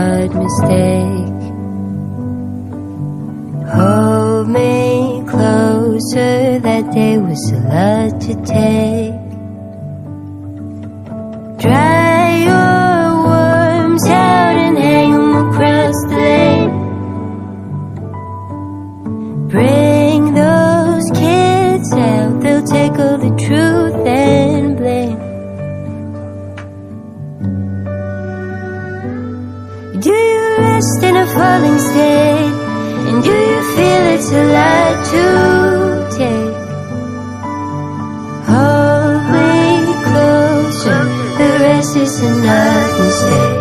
odd mistake. Hold me closer, that day was a lot to take. Dry your worms out and hang them across the lane. Bring those kids out, they'll take all the truth and blame. Do you rest in a falling state? And do you feel it's a lot to take? Hold me closer, the rest is another mistake.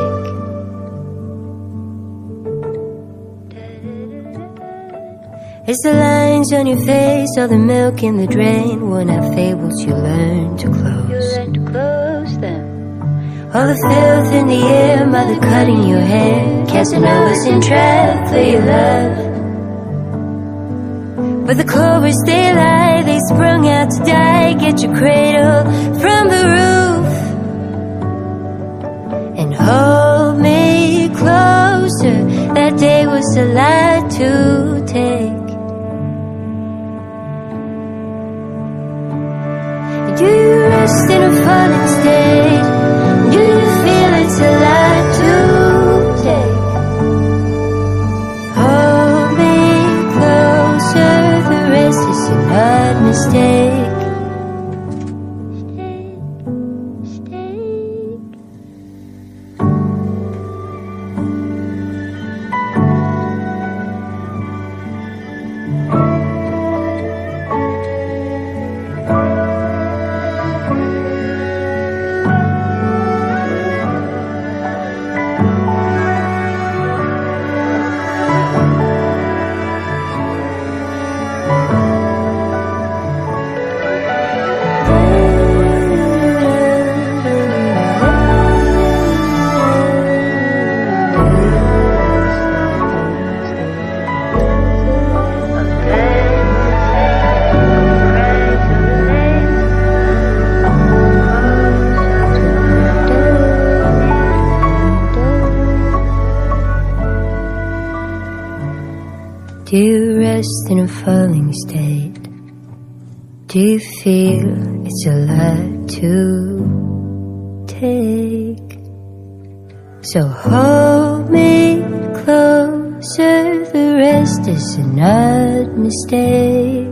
It's the lines on your face, all the milk in the drain. Worn out fables you learn to close. You learn to close them. All the filth in the air, mother cutting your hair. Casanovas in trap for your love. But the clovers they lie, they sprung out to die. Get your cradle from the roof and hold me closer, that day was a lot to take. Do you rest in a falling state? Do you feel it's a lot to take? Hold me closer, the rest is an odd mistake. Do you rest in a falling state? Do you feel it's a lot to take? So hold me closer, the rest is an odd mistake.